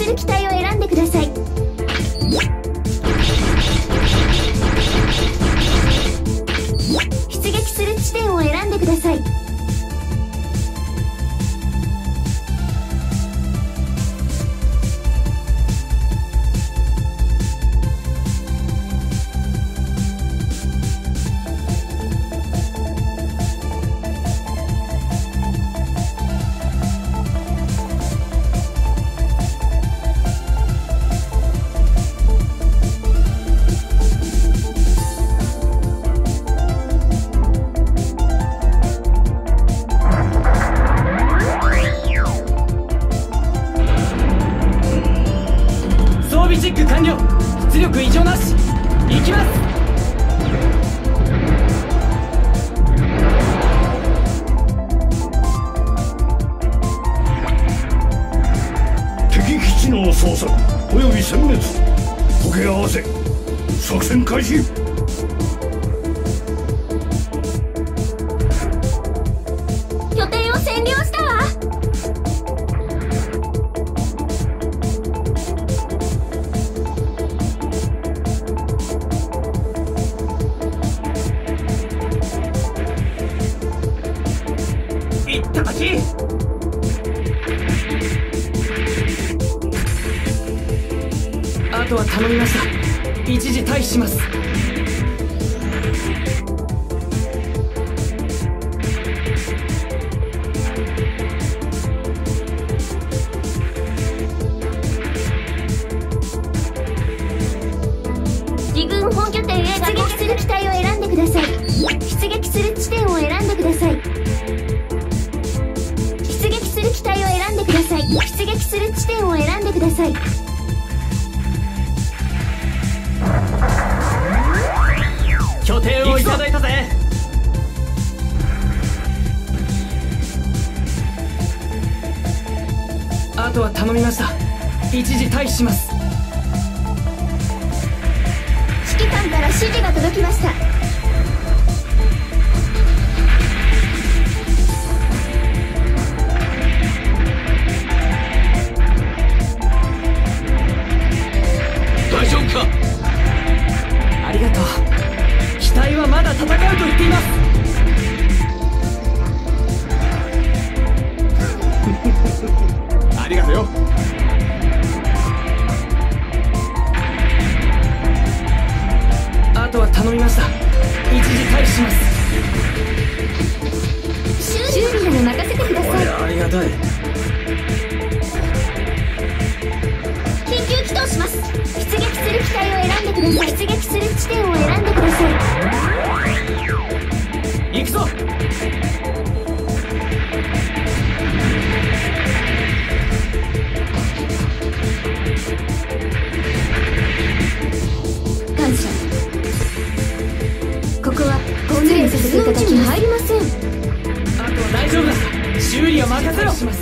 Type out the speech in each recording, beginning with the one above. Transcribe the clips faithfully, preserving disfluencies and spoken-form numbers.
る機体を選んでください。出撃する地点を選んでください。 完了。出力異常なし。行きます。 敵基地の捜索および殲滅時計合わせ作戦開始。 拠点を占領したわ。 あとは頼みました。一時退避します。 自軍本拠点へ出撃する機体を選んでください。出撃する地点を選んでください。出撃する機体を選んでください。出撃する地点を選んでください。 拠点をいただいたぜ。あとは頼みました。一時退避します。 指揮官から指示が届きました。 大丈夫か。 ありがとう。機体はまだ戦うと言っています。ありがとうよ。あとは頼みました。一時退避します。 修理なら任せてください。 ありがたい。 緊急起動します。出撃する機体を選んでください。出撃する地点を選んでください。 行くぞ。 感謝。ここは失礼させていただきます。入りません。 あとは大丈夫だ。修理は任せろ。します。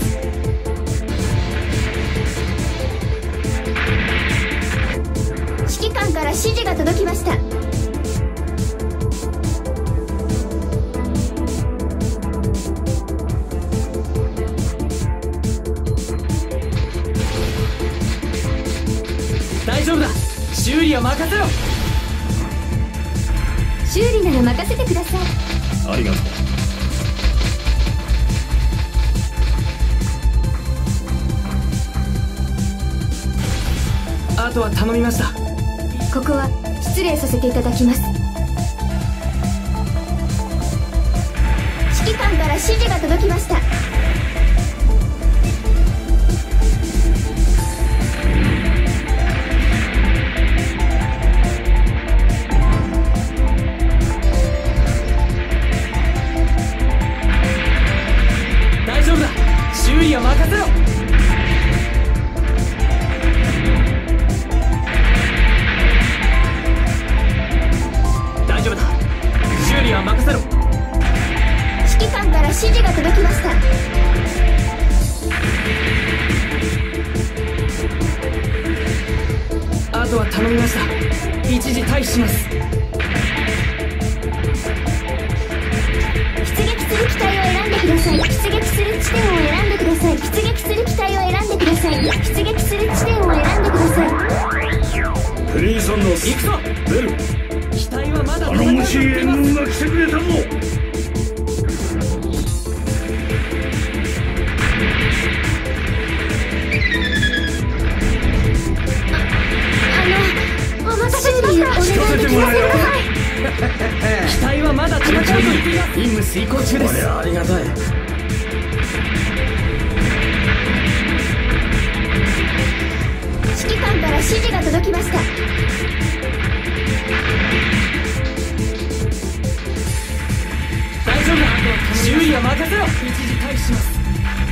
指揮官から指示が届きました。 大丈夫だ。修理は任せろ。 修理なら任せてください。 ありがとう。 あとは頼みました。 ここは失礼させていただきます。指揮官から指示が届きました。 大丈夫だ。修理は任せろ。大丈夫だ。修理は任せろ。 指揮官から指示が届きました。 あとは頼みました。一時退避します。 出撃する機体を選んでください。出撃する地点を選んでください。出撃する機体を選んでください。出撃する地点をにさんの行くぞ。 出る。 機体はまだ頼もしい援軍が来てくれたぞ。 あのお待たせしました。 聞かせてもらえよ。 機体はまだ戦うと言っています。任務遂行中です。 これはありがたい。 指揮官から指示が届きました。 大丈夫だ。周囲は任せろ。一時退避します。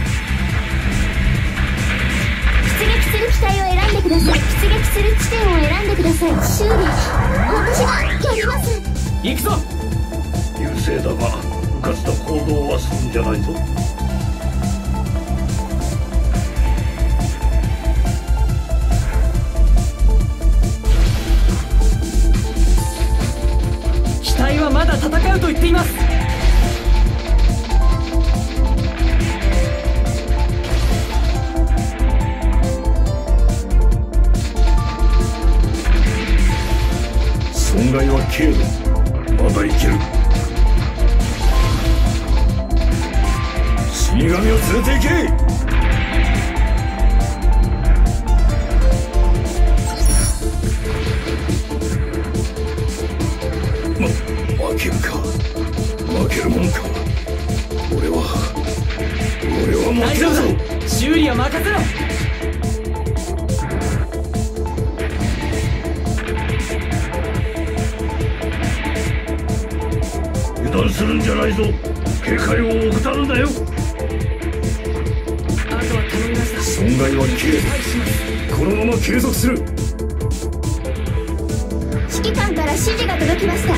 出撃する機体を選んでください。出撃する地点を選んでください。修理私がやります。 行くぞ。 優勢だがうかつな行動はするんじゃないぞ。 機体はまだ戦うと言っています。 損害は軽度。まだいける。死神を連れて行け。ま、負けるか。負けるもんか。俺は俺は負けるぞ。 大丈夫だ。修理は任せろ。 油断するんじゃないぞ。警戒を怠るなよ。 あとは頼みました。 損害は軽度。このまま継続する。 指揮官から指示が届きました。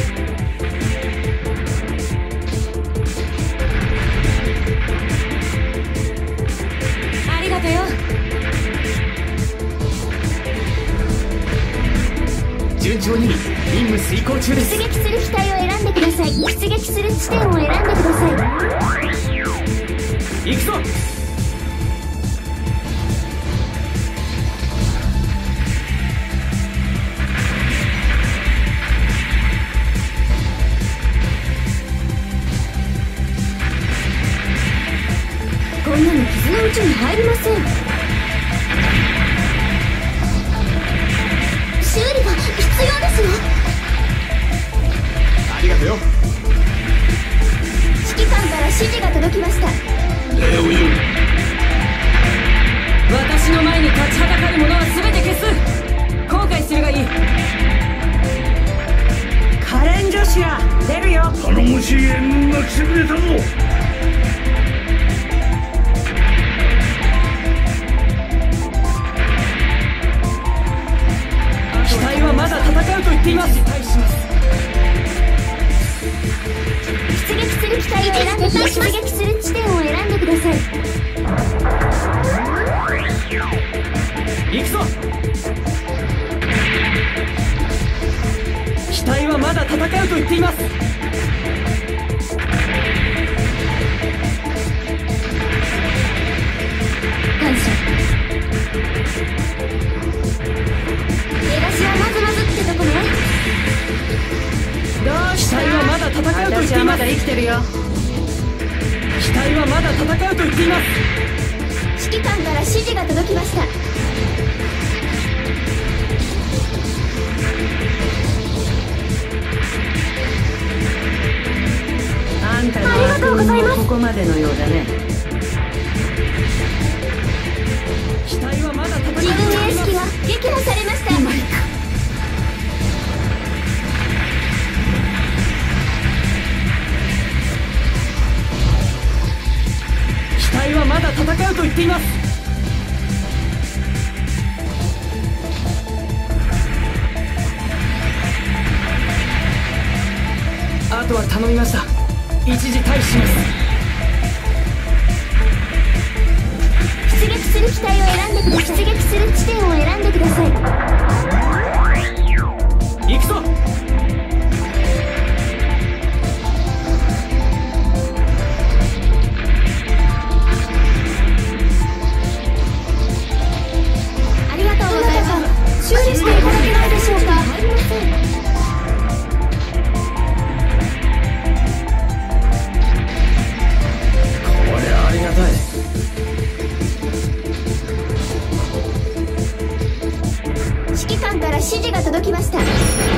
ありがとよ。 順調に任務遂行中です。 出撃する機体を選んでください。出撃する地点を選んでください。 行くぞ。 こんなの傷のうちに入りません。修理が必要ですよ。 ありがとうよ。 指揮官から指示が届きました。 礼を言う。 私の前に立ちはだかる者は全て消す。後悔するがいい。 カレン女子は出るよ。 頼もしい援軍が来てくれたぞ。 機体はまだ戦うと言っています。退避します。 出撃する機体を選んでください。出撃する地点を選んでください。 行くぞ。機体はまだ戦うと言っています。 感謝。出だしはまずまずってとこね。 どうした？ 機体はまだ戦うと言っています。 私はまだ生きてるよ。 機体はまだ戦うと言っています。 指揮官から指示が届きました。 あんたの悪運もここまでのようだね。 機体はまだ戦うと自分の言っています。 屋敷が撃破されました。 機体はまだ戦うと言っています。あとは頼みました。一時退避します。 出撃する機体を選んでください。出撃する地点を選んでください。 行くぞ。 ありがとうございます。修理していただけないでし指示が届きました。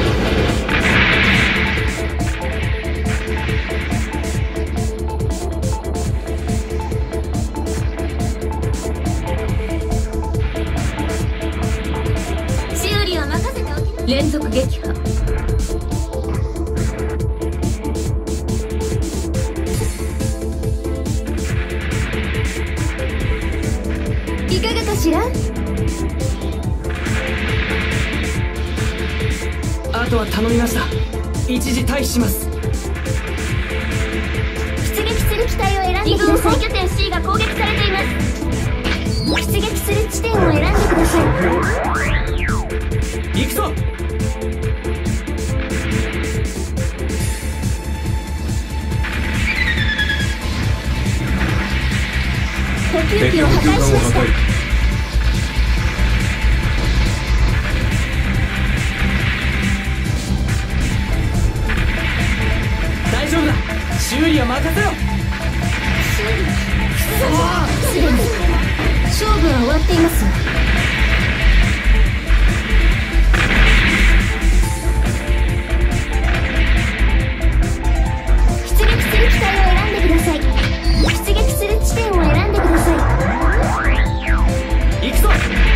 修理は任せておきます。連続撃破。いかがかしら。 あとは頼みました。一時退避します。 出撃する機体を選んでください。拠点 C が攻撃されています。出撃する地点を選んでください。 行くぞ。 補給機を破壊しました。 大丈夫だ。修理は任せろ。 すでに勝負は終わっています。出撃する機体を選んでください。出撃する地点を選んでください。 行くぞ。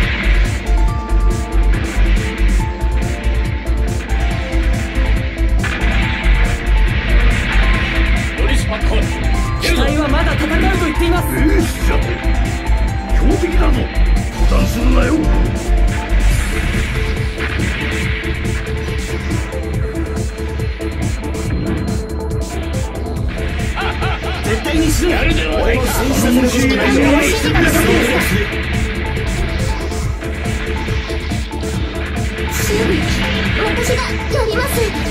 機体はまだ戦うと言っています。 ええ、しゃと強敵だぞ。油断するなよ。 絶対にしろ。 やるではないか。 戦士させることないよ。 指示が届きました。修理、私がやります。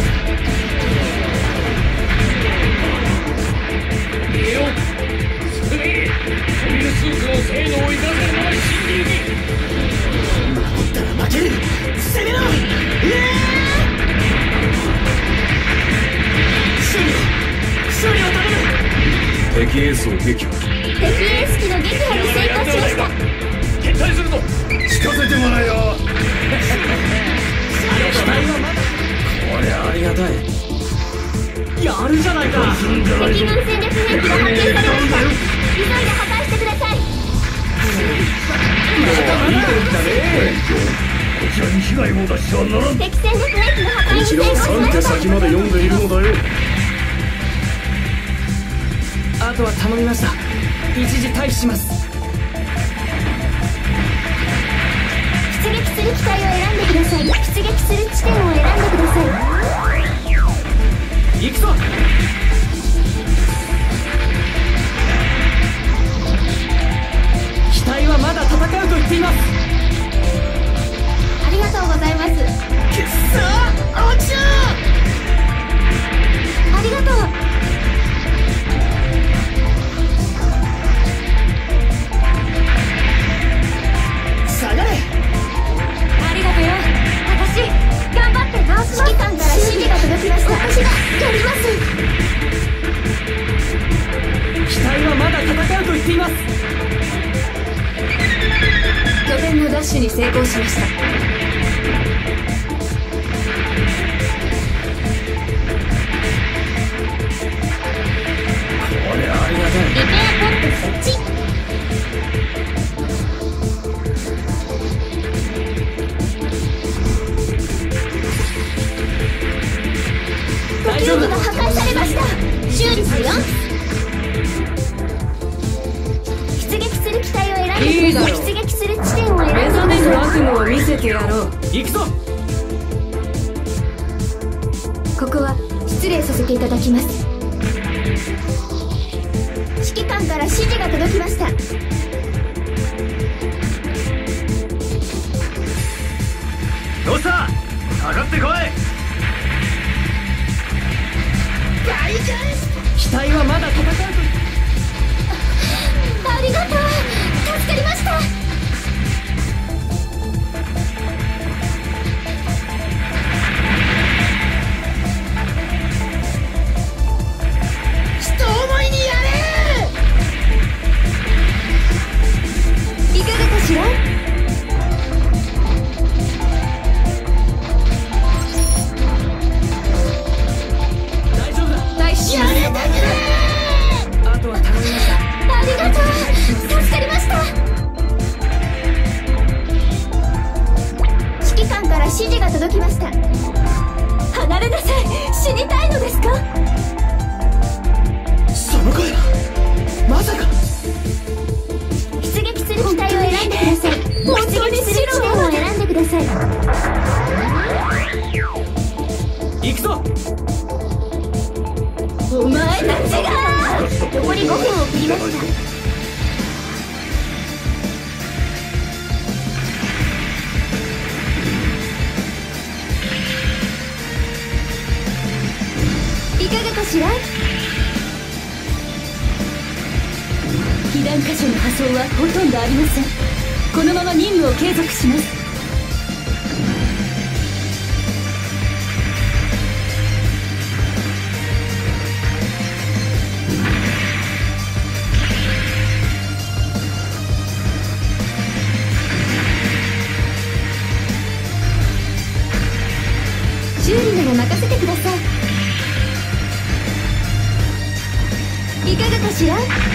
逃げよう。スクリーン、モビルスーツの性能を生かせるのは新兵器。 守ったら負ける。攻めろ。修理を修理を頼む。 敵エースを撃破。 敵エース機の撃破に成功しました。 撤退するぞ。聞かせてもらえよ。 機体はまだ。こりゃありがたい。やるじゃないか。 するんじゃないぞ。 敵軍戦略兵器が発見されました。急いで破壊してください。 いい天気だね。こちらに被害を出してはならん。 敵戦略兵器の破壊に成功しました。 先まで読んでいるのだよ。 あとは頼みました。一時退避します。 出撃する機体を選んでください。出撃する地点を選んでください。 行くぞ。機体はまだ戦うと言っています。 ありがとうございます。 くっそー、落ちろ。 ありがとう。 下がれ。 ありがとうよ。私頑張って直します。指揮官から指示が届きました。私がやります。 機体はまだ戦うと言っています。 拠点のダッシュに成功しました。 これありがたい。 リペアポット設置。補給機が破壊されました。修理するよ。出撃する機体を選んでください。出撃する地点を選んでください。 目覚めの悪夢を見せてやろう。 行くぞ。 ここは失礼させていただきます。指揮官から指示が届きました。 どうした。上がってこい。 機体はまだ戦うと。 ありがとう。助かりました。 人思いにやれ。 いかがかしら。 示が届きました。離れなさい。死にたいのですか？ その声はまさか。 出撃する機体を選んでください。本当に白を選んでください。 行くぞ。 お前たちが残りごふんを切りました。いかがかしら？被弾箇所の破損はほとんどありません。このまま任務を継続します。修理なら任せてください。いかがかしら？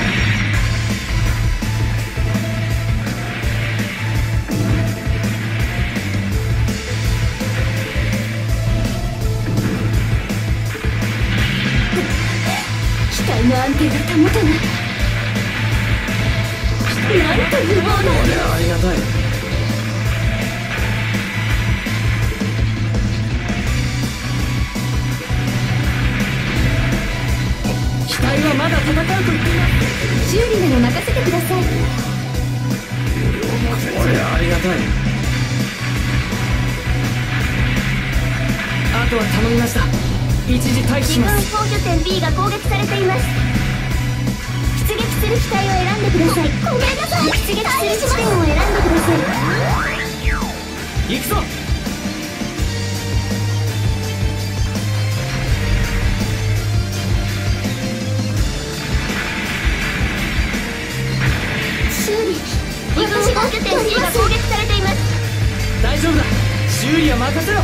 機体の安定が保てない。なんと無謀な。 これはありがたい。まだ戦うと言っています。 修理なら任せてください。 これはありがたい。あとは頼みました。一時退避します。 自分防御点 B が攻撃されています。出撃する機体を選んでください。ごめんなさい。出撃する地点を選んでください。 行くぞ。 自分防御点 C が攻撃されています。 大丈夫だ。修理は任せろ。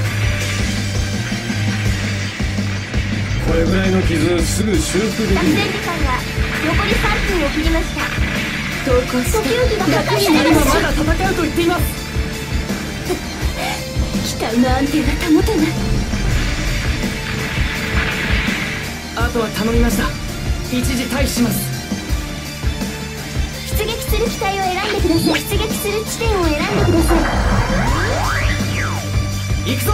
これぐらいの傷すぐ修復できる。 作戦時間が残りさんぷんを切りました。投降して呼吸器が破壊されました。 まだ戦うと言っています。 機体の安定が保てない。 あとは頼みました。一時退避します。 出撃する機体を選んでください。出撃する地点を選んでください。 行くぞ。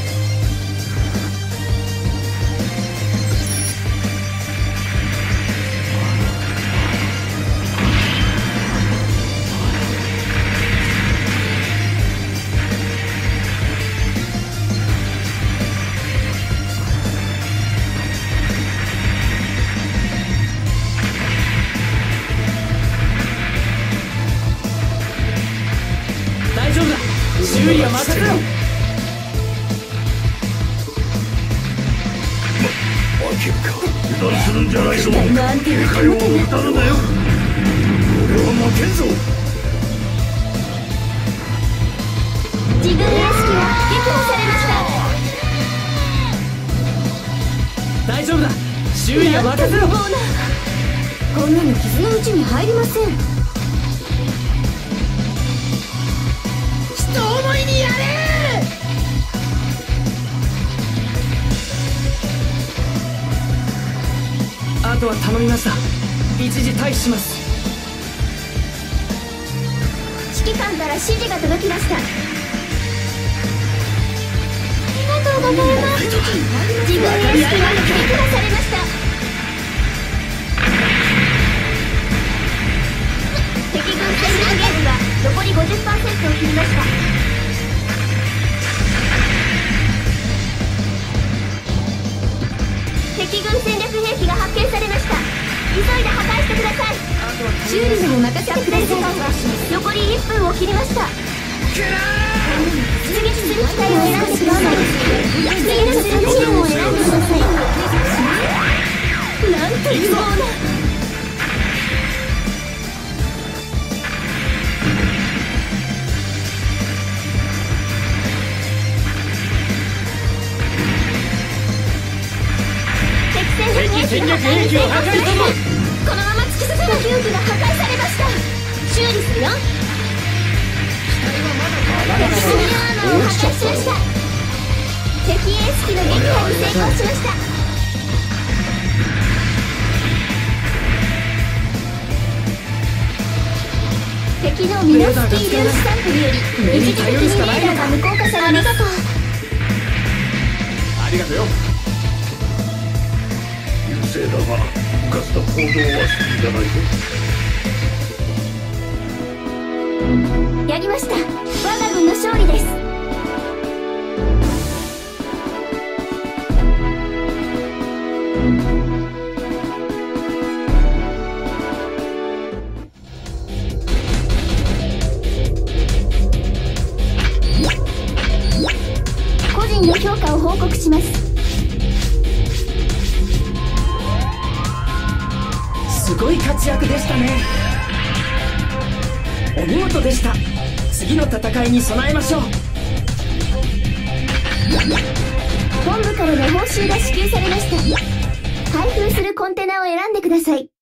修理は任せろ。 負けるか。油断するんじゃないぞ。 機体の安定が保てない。 打たるなよ。俺は負けんぞ。 自軍屋敷は撃破されました。 大丈夫だ。修理は任せろ。 こんなの傷のうちに入りません。人思いにやれ。 あとは頼みました。一時退避します。 指揮官から指示が届きました。ありがとうございます。自分屋敷は撃破されました。敵軍戦力ゲージが残り ごじゅっパーセント を切りました。敵軍戦略兵器が発見されました。急いで破壊してください。修理にも任せてください。残りいっぷんを切りました。出撃する機体を選んでください。出撃する地点を選んでください。なんというもの。 戦略兵器を破壊する。 このまま突き進む。武器が破壊されました。修理するよ。敵軍を破壊しました。敵エース機の撃破に成功しました。敵のミノスキー粒子サンプルより一時的にレーダーが無効化されます。 ありがとうよ。優勢だがガスと行動はしていかないと。 やりました。我が軍の勝利です。個人の評価を報告します。 すごい活躍でしたね。お見事でした。次の戦いに備えましょう。 本部からの報酬が支給されました。開封するコンテナを選んでください。